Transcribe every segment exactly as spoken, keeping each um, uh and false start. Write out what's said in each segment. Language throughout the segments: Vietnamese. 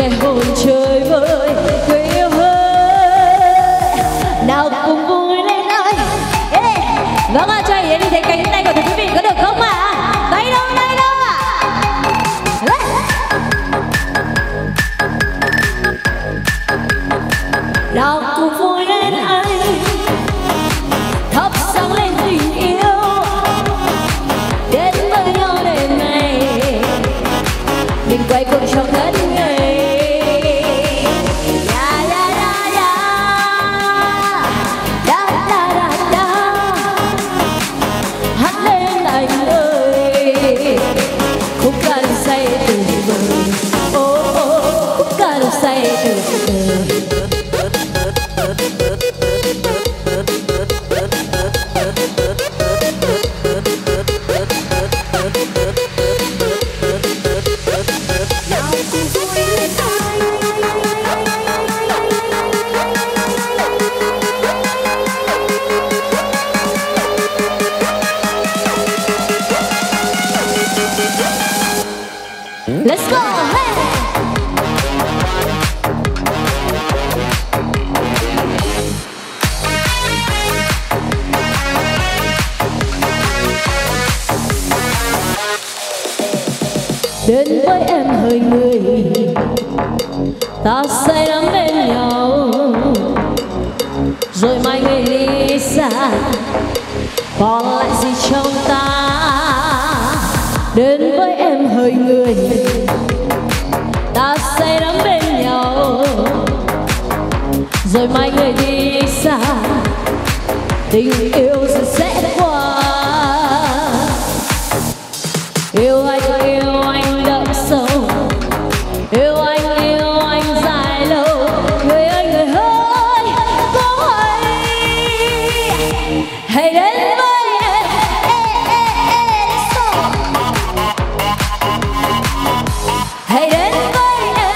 nghe hồn trời vơi người yêu ơi. Nào cùng vui lên ơi. Ê, vâng ạ, cho Yến đi thấy cánh tay của quý vị có được không ạ? À? Tay đâu, tay đâu ạ? À? Nào cùng vui lên anh, thắp sáng lên tình yêu, đến với nhau đêm nay, mình quay cuồng trong đất người. Da da da da, da da da da, hát lên anh ơi, khúc ca được say từ bờ, oh oh, khúc ca được say từ bờ. Let's go, hey! Đến với em hơi người, ta say đắm bên nhau, rồi mai người đi xa, còn lại gì trong ta. Đến với em hơi người, ta say đắm bên nhau, rồi mai người đi xa, tình yêu rồi sẽ qua. Yêu anh, yêu anh đậm sâu, yêu anh, yêu anh dài lâu. Người ơi, người ơi, có hay hãy đến với em. Hãy đến với em,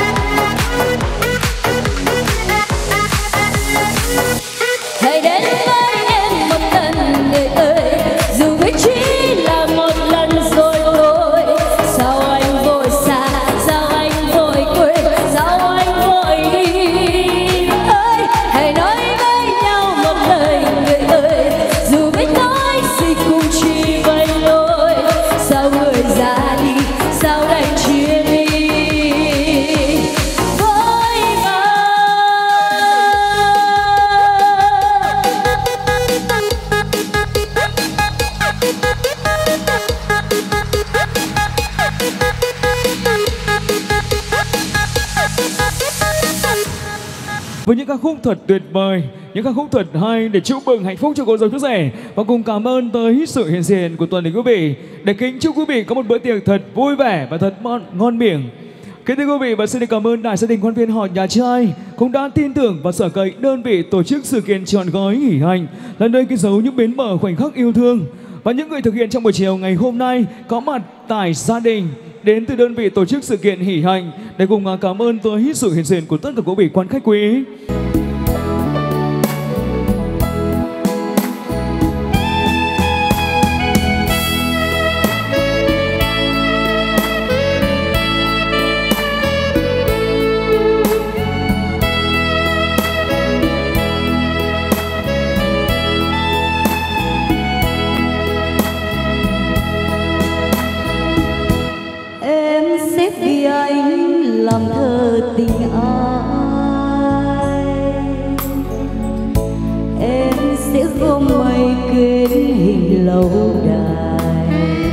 hãy đến với em một lần người ơi, dù biết chỉ là một lần rồi thôi. Sao anh vội xa, sao anh vội quên, sao anh vội đi ơi. Hãy nói với nhau một lời người ơi, dù biết nói gì cũng chỉ vậy thôi. Sao người ra đi, sao đành chia ly với nhau. Với những ca khúc thật tuyệt vời, những ca khúc thật hay để chúc mừng hạnh phúc cho cô dâu chú rể, và cùng cảm ơn tới sự hiện diện của toàn thể quý vị, để kính chúc quý vị có một bữa tiệc thật vui vẻ và thật ngon, ngon miệng. Kính thưa quý vị, và xin được cảm ơn đại gia đình quan viên họ nhà trai cũng đã tin tưởng và sở cậy đơn vị tổ chức sự kiện trọn gói hỷ hạnh là nơi ghi dấu những bến bờ khoảnh khắc yêu thương. Và những người thực hiện trong buổi chiều ngày hôm nay có mặt tại gia đình đến từ đơn vị tổ chức sự kiện hỷ hạnh, để cùng cảm ơn tới sự hiện diện của tất cả quý vị quan khách quý. Vì anh làm thơ tình ai, em sẽ gom mây kết hình lâu đài,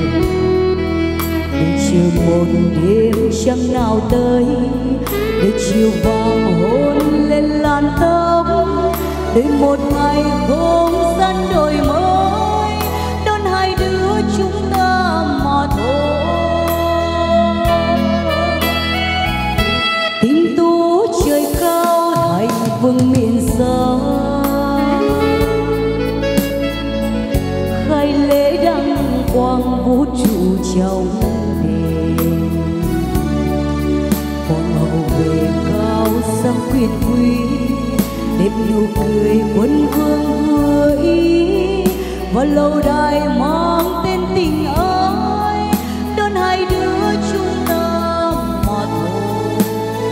để chiều một đêm trăng nào tới, để chiều vàng hôn lên làn tóc, để một ngày không gian đổi mới, đón hai đứa chúng ta mà thôi. Tình tú trời cao thành vương miền xa, khai lễ đăng quang vũ trụ trong đền. Hoàng hậu về cao sang quyền quý, đẹp nụ cười quân vương vừa ý, và lâu đài mang tên tình ái, đón hai đứa chúng ta mà thôi.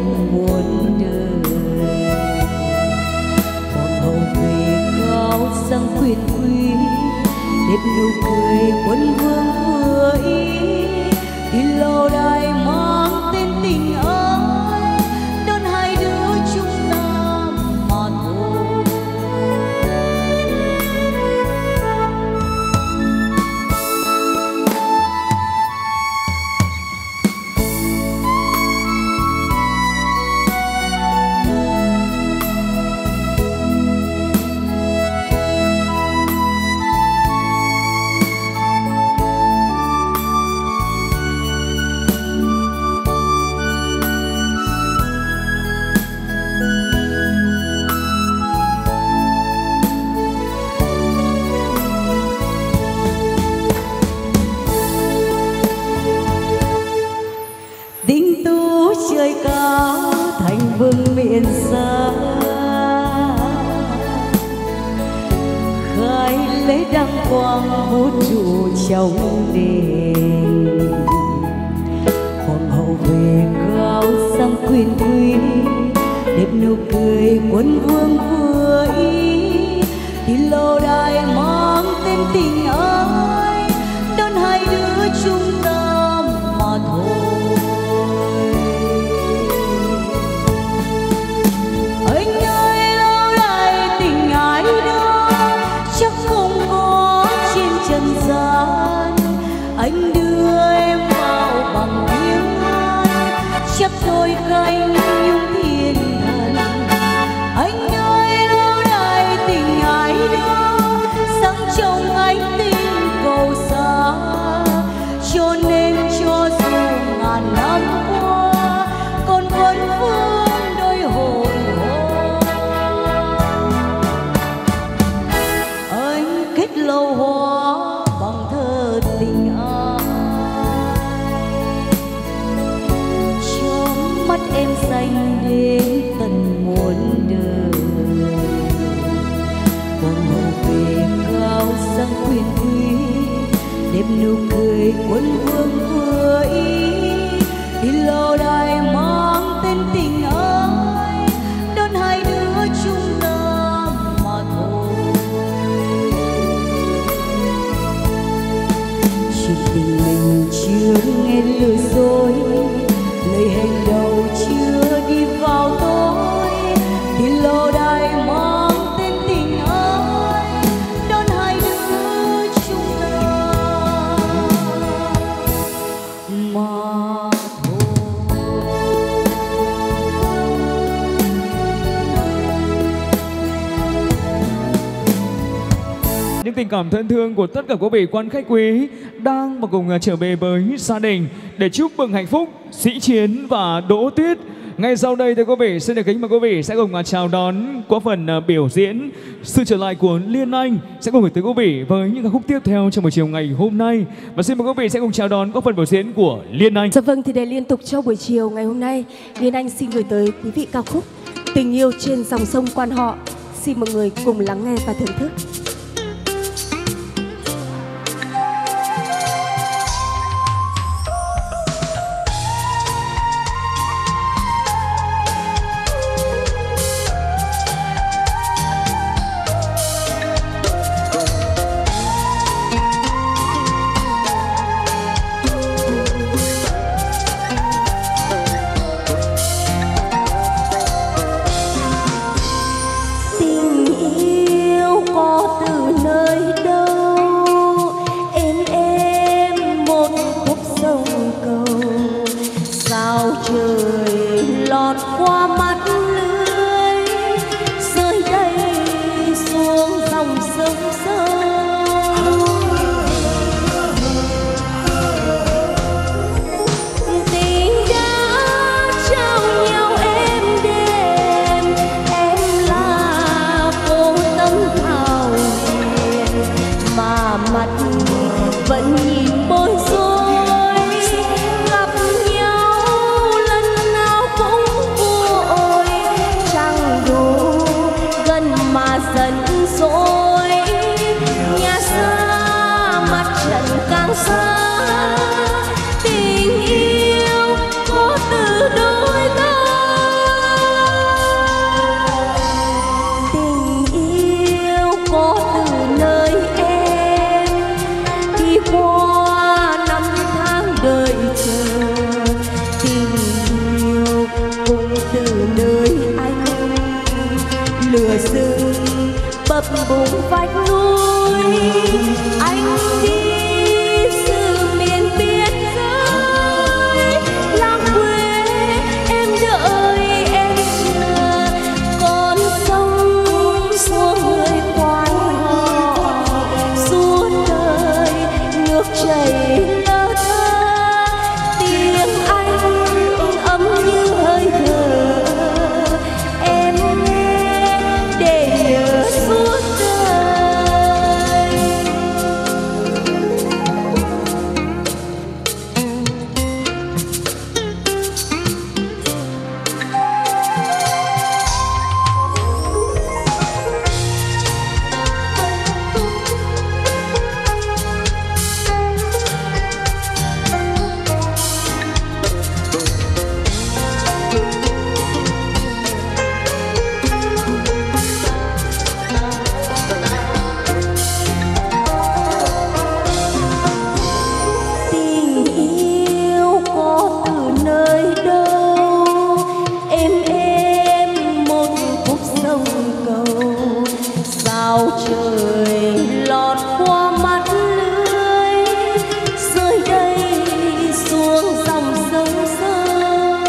tình muôn đời. Hoàng hậu về cao sang quyền quý, đẹp nụ cười quân vương vừa ý, thì lâu đài mang tên tình ái, đón hai đứa chúng ta mà thôi. Tinh tú trời cao thành vương miền xa, khai lấy đăng quang vũ trụ trong đền. Hoàng hậu về cao sang quyền quý, đẹp nụ cười quân vương vừa ý, thì lâu đài mang tên tình ái, đón hai đứa chúng ta mà thôi. Anh ơi lâu đài tình ái đó chắc không có trên trần gian, anh đưa em vào bằng tiếng Anh, chấp đôi cánh nhung thiên thần. Anh ơi lâu đài tình ái đó sáng trong ánh tinh cầu xa, cho nên cho dù ngàn năm qua còn vẫn vương đôi hồn hồn. Anh kết lâu hoa bằng thơ tình ai, trong mắt em xanh đến tận muôn đời. Hoàng hậu về cao sang quyền quý, đẹp nụ cười quân vương vừa ý, thì lâu đài mang tên tình ái, đón hai đứa chúng ta mà thôi. Chuyện tình mình chưa nghe lừa dối, lời hẹn đầu chưa đi vào tối, thì lâu đài mang tên tình ái, đón hai đứa chúng ta mà thôi. Những tình cảm thân thương của tất cả quý vị quan khách quý đang và cùng trở về với gia đình để chúc mừng hạnh phúc Sĩ Chiến và Đỗ Tuyết. Ngay sau đây thưa quý vị, xin được kính mời quý vị sẽ cùng chào đón qua phần biểu diễn sự trở lại của Liên Anh sẽ cùng gửi tới quý vị với những ca khúc tiếp theo trong buổi chiều ngày hôm nay. Và xin mời quý vị sẽ cùng chào đón qua phần biểu diễn của Liên Anh. Dạ vâng, thì để liên tục cho buổi chiều ngày hôm nay, Liên Anh xin gửi tới quý vị ca khúc Tình yêu trên dòng sông Quan Họ. Xin mọi người cùng lắng nghe và thưởng thức. Gặp nhau lần nào cũng buồn. bùng vách núi. Anh đi từ miền biên giới, làng quê em đợi em chờ, con sông xuống người quan họ suốt đời nước chảy lơ thơ, tiếng anh ấm như hơi thở em nghe để nhớ suốt đời. Tình yêu có từ nơi đâu, êm êm một khúc sông cầu, sao trời lọt qua mắt lưới, rơi đây xuống dòng sông sâu.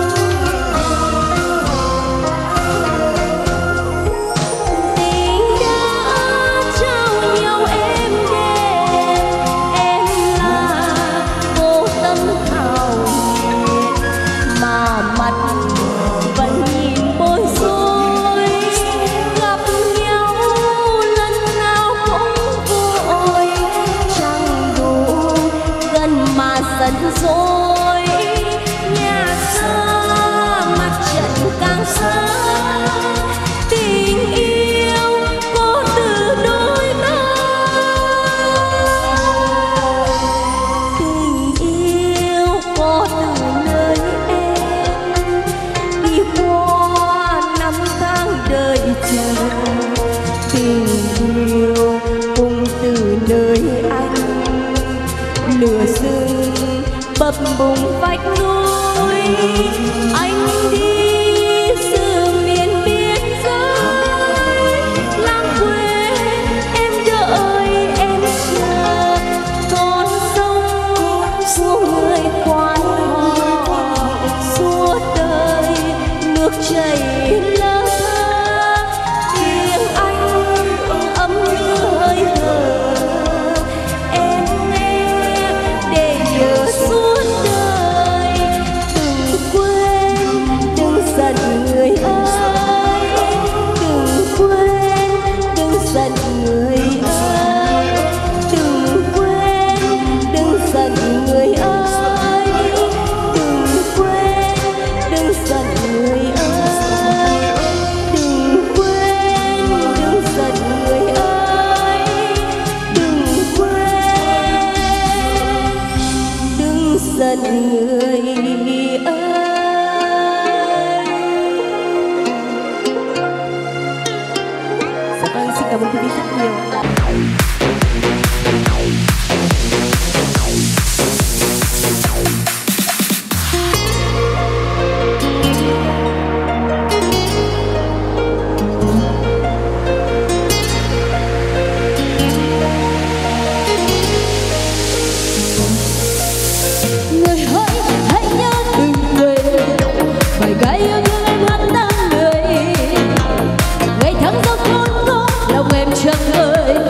Tình đã trao nhau êm đềm, em là vô tâm hào hiền, mà mặt vẫn nhìn bối rối. Gặp nhau lần nào cũng vội, chẳng đủ gần mà giận dỗi. Nhà xa mặt trận càng xa, tình yêu có từ đôi ta. Tình yêu có từ nơi em, đi qua năm tháng đợi chờ. Tình yêu cũng từ nơi anh, lửa rừng bập bùng vách núi. Anh đi từ miền biên giới, làng quê em đợi em chờ, con sông xuống người quan họ suốt đời nước chảy lơ thơ, tiếng anh ấm như hơi thở em nghe để nhớ suốt đời. Đừng quên, đừng giận người ơi, đừng quên, đừng giận người ơi, đừng quên, đừng giận người ơi, đừng quên, đừng giận người ơi, đừng quên, đừng giận người ơi, đừng quên, đừng giận người ơi. Dạ vâng, xin cảm ơn quý vị rất nhiều. Người hỡi hãy nhớ từng người, phải gái yêu thương em hát tan người. Ngày tháng giao thôn có lòng em chẳng ngơi,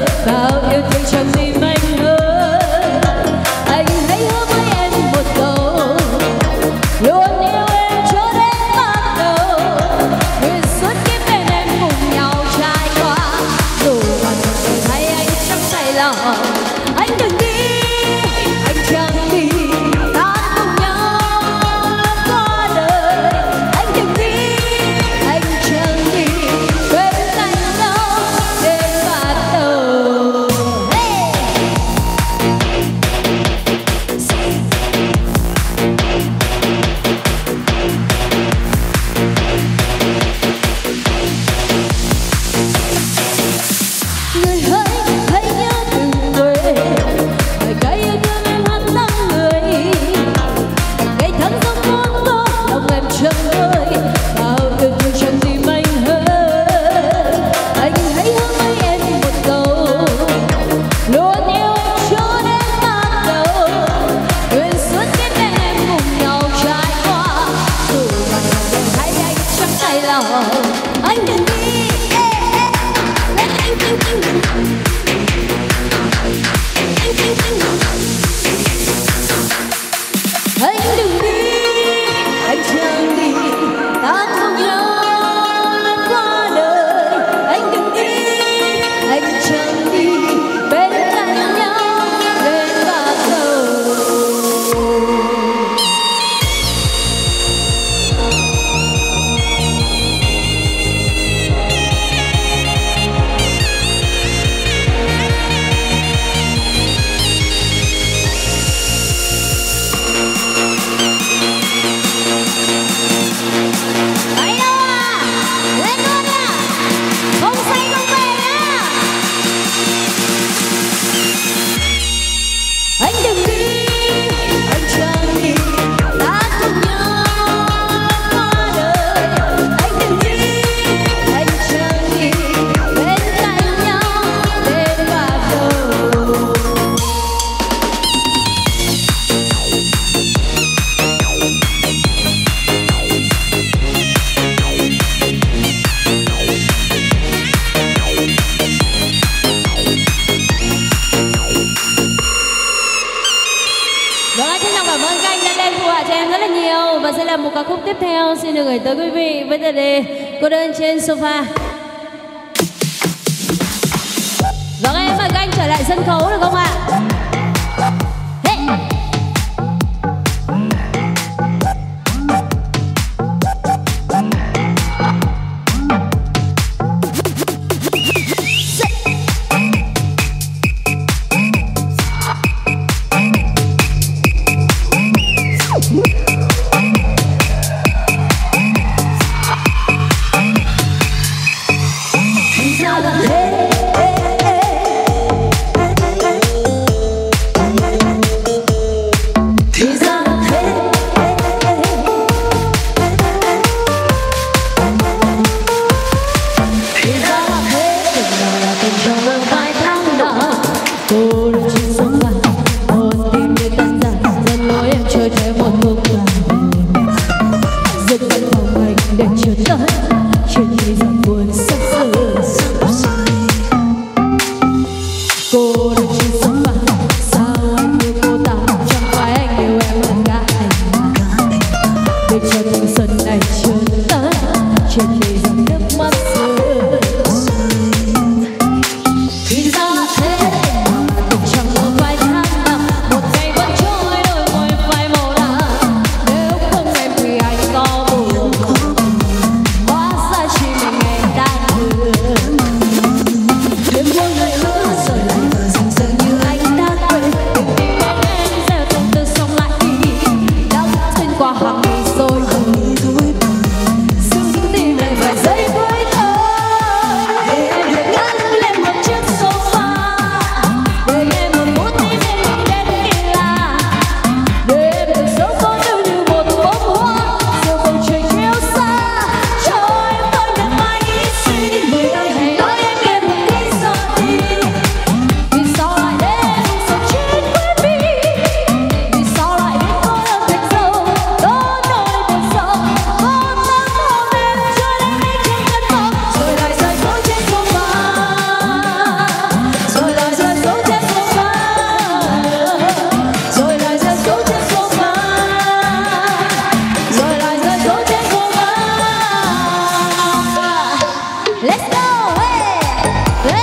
Anh đừng đi, ê, ê, lên anh anh anh đừng anh anh anh anh đừng đi, anh chẳng đi, ta cùng nhau qua đời. Anh đừng đi, anh chẳng đi, bên cạnh nhau đến bao giờ. Đấy đâu à, lên luôn à, không say không về nhá. Anh đừng đi, anh chẳng đi, ta cùng nhau qua đời. Anh đừng đi, anh chẳng đi, bên cạnh nhau đến bao giờ. Vâng ạ, trân trọng cảm ơn các anh đã lên phụ họa cho em rất là nhiều. Và sẽ là một ca khúc tiếp theo xin được gửi tới quý vị với tựa đề Cô đơn trên sofa. Vâng, em mời các anh trở lại sân khấu được không ạ? Hey. Thì ra là thế, thì ra là thế, thì ra là thế. Tình nào là tình trong vòng vài tháng đó. Cô đơn trên sofa, con tim như tan rã, dần lối em chơi theo một khúc ca. Dừng căn phòng anh để chờ tới, chuyện gì rằng buồn sắp sửa. Cô đơn trên sofa, sao anh yêu cô ta, chẳng phải anh yêu em hơn cả anh mà. Để cho thanh xuân này chưa tới, chuyện gì rằng nước mắt rơi. Thì ra là thế, tình chẳng một vài tháng năm, một ngày vẫn trôi đôi môi phai màu đá. Nếu không em thì anh có buồn, hóa ra chỉ mình anh đang thương. Đêm buông lời hứa rồi lại vờ dần dần như anh đã quên. Tình tình bên em gieo từng từ xong lại đi, đã xuyên qua hàng ngày rồi thôi. Dưng tim lại vài giây với thôi, để em được ngất lên một chiếc sofa, để em một phút tim em mình đến kỳ lạ, để em được sống có nhau như một bông hoa giữa bầu trời yêu xa. Cho em thôi miệt mài nghĩ suy, người ơi hãy nói em nghe một lý do đi. Vì sao lại để em sống chết quên đi? Vì sao lại để cô đơn thành dâu đó nỗi buồn sâu. Hôm nay hôm em trôi đến mấy trên căn phòng, rồi lại rơi xuống trên sofa, rồi lại rơi xuống trên sofa, rồi lại rơi xuống trên sofa, rồi lại rơi xuống trên sofa. Let's go, hey, hey.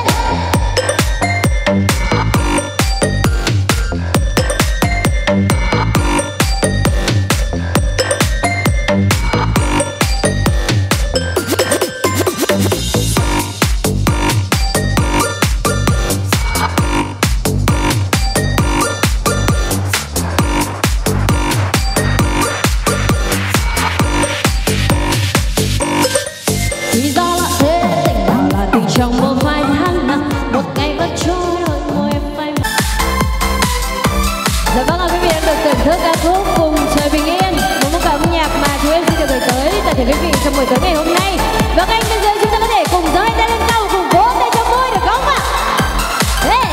Thì ra là thế, tình nào là tình trong một vài tháng năm, một ngày vẫn trôi đôi môi phai màu. Dạ vâng ạ, quý vị đang được thưởng thức ca khúc Cùng Trời Bình Yên, một món quà âm nhạc mà chúng em xin được gửi tới toàn thể quý vị trong buổi tối ngày hôm nay. Vâng anh, bây giờ chúng ta có thể cùng giơ tay lên cao, cùng vỗ tay cho vui được không ạ? Hey.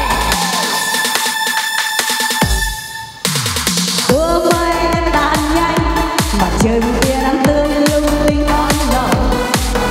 Tua mây em tan nhanh, mặt trời kia đang tươi lung linh đón đầu.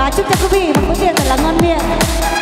chúc cho quý vị và quý vị thật là ngon miệng.